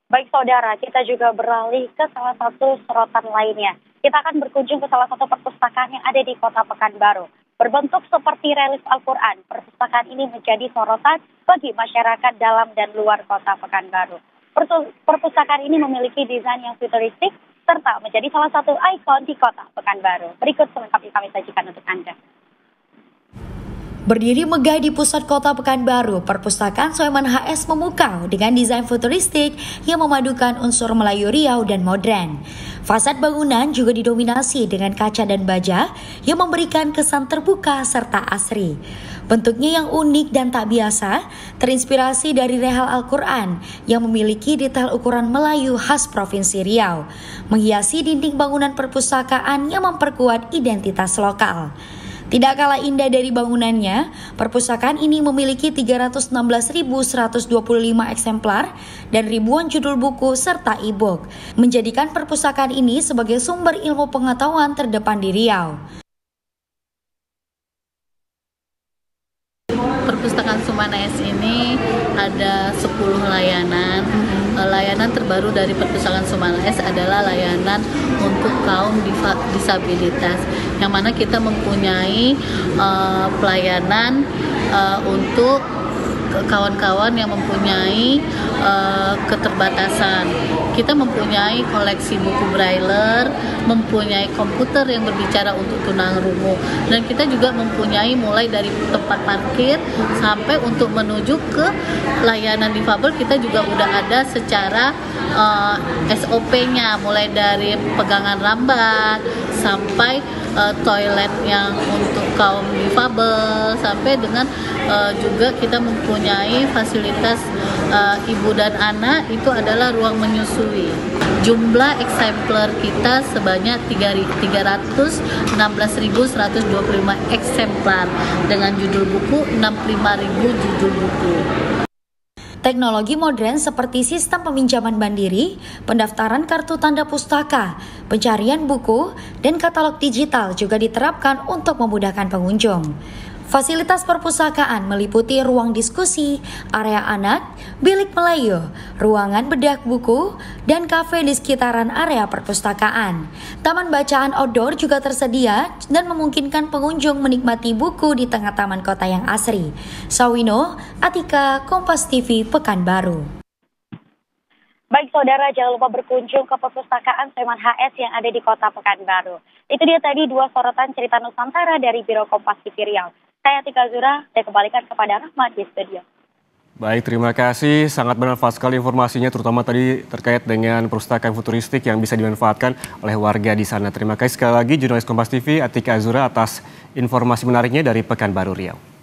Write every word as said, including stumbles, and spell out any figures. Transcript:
Baik saudara, kita juga beralih ke salah satu sorotan lainnya. Kita akan berkunjung ke salah satu perpustakaan yang ada di Kota Pekanbaru. Berbentuk seperti relief Al-Quran, perpustakaan ini menjadi sorotan bagi masyarakat dalam dan luar Kota Pekanbaru. Perpustakaan ini memiliki desain yang futuristik serta menjadi salah satu ikon di Kota Pekanbaru. Berikut selengkapnya kami sajikan untuk Anda. Berdiri megah di pusat Kota Pekanbaru, Perpustakaan Soeman H S memukau dengan desain futuristik yang memadukan unsur Melayu Riau dan modern. Fasad bangunan juga didominasi dengan kaca dan baja yang memberikan kesan terbuka serta asri. Bentuknya yang unik dan tak biasa, terinspirasi dari rehal Al-Quran yang memiliki detail ukuran Melayu khas Provinsi Riau, menghiasi dinding bangunan perpustakaan yang memperkuat identitas lokal. Tidak kalah indah dari bangunannya, perpustakaan ini memiliki tiga ratus enam belas ribu seratus dua puluh lima eksemplar dan ribuan judul buku serta e-book, menjadikan perpustakaan ini sebagai sumber ilmu pengetahuan terdepan di Riau. Perpustakaan Soeman H S ini ada sepuluh layanan. Layanan terbaru dari Perpustakaan Soeman H S adalah layanan untuk kaum disabilitas, yang mana kita mempunyai uh, pelayanan uh, untuk kawan-kawan yang mempunyai uh, keterbatasan. Kita mempunyai koleksi buku braille, mempunyai komputer yang berbicara untuk tunarungu, dan kita juga mempunyai mulai dari tempat parkir sampai untuk menuju ke layanan difabel. Kita juga udah ada secara uh, S O P-nya, mulai dari pegangan lambat sampai uh, toilet yang untuk kaum difabel, sampai dengan uh, juga kita mempunyai fasilitas uh, ibu dan anak, itu adalah ruang menyusui. Jumlah eksemplar kita sebanyak tiga ratus enam belas ribu seratus dua puluh lima eksemplar dengan judul buku enam puluh lima ribu judul buku. Teknologi modern seperti sistem peminjaman mandiri, pendaftaran kartu tanda pustaka, pencarian buku, dan katalog digital juga diterapkan untuk memudahkan pengunjung. Fasilitas perpustakaan meliputi ruang diskusi, area anak, bilik Melayu, ruangan bedah buku, dan kafe di sekitaran area perpustakaan. Taman bacaan outdoor juga tersedia dan memungkinkan pengunjung menikmati buku di tengah taman kota yang asri. Sawino, Atika, Kompas T V, Pekanbaru. Baik saudara, jangan lupa berkunjung ke Perpustakaan Soeman H S yang ada di Kota Pekanbaru. Itu dia tadi dua sorotan cerita Nusantara dari Biro Kompas T V Riau. Saya Tika Zura, saya kembalikan kepada Rahmat di studio. Baik, terima kasih. Sangat bermanfaat sekali informasinya, terutama tadi terkait dengan perpustakaan futuristik yang bisa dimanfaatkan oleh warga di sana. Terima kasih sekali lagi jurnalis Kompas T V Atika Azura atas informasi menariknya dari Pekanbaru Riau.